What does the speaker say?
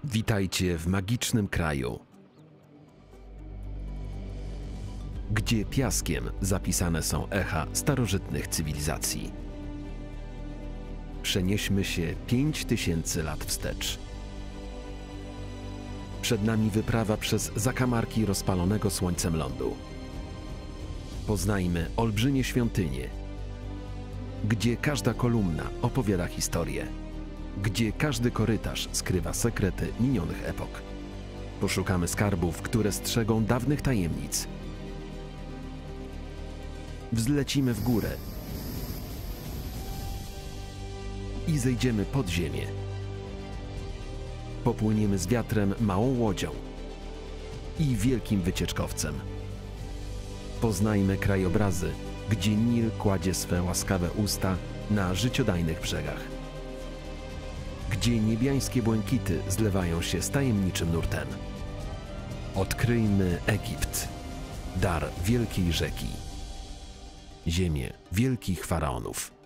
Witajcie w magicznym kraju, gdzie piaskiem zapisane są echa starożytnych cywilizacji. Przenieśmy się 5000 lat wstecz. Przed nami wyprawa przez zakamarki rozpalonego słońcem lądu. Poznajmy olbrzymie świątynie, gdzie każda kolumna opowiada historię, gdzie każdy korytarz skrywa sekrety minionych epok. Poszukamy skarbów, które strzegą dawnych tajemnic. Wzlecimy w górę i zejdziemy pod ziemię. Popłyniemy z wiatrem małą łodzią i wielkim wycieczkowcem. Poznajmy krajobrazy, gdzie Nil kładzie swe łaskawe usta na życiodajnych brzegach, gdzie niebiańskie błękity zlewają się z tajemniczym nurtem. Odkryjmy Egipt, dar wielkiej rzeki, ziemię wielkich faraonów.